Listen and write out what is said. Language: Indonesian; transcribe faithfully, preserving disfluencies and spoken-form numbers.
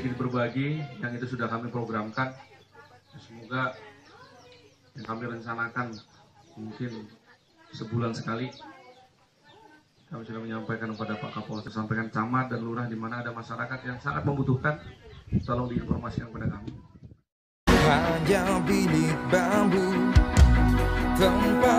ingin berbagi, yang itu sudah kami programkan. Semoga yang kami rencanakan mungkin sebulan sekali. Kami sudah menyampaikan kepada Pak Kapolres, sampaikan camat dan lurah di mana ada masyarakat yang sangat membutuhkan, tolong diinformasikan kepada kami. Hanya bilik bambu tempat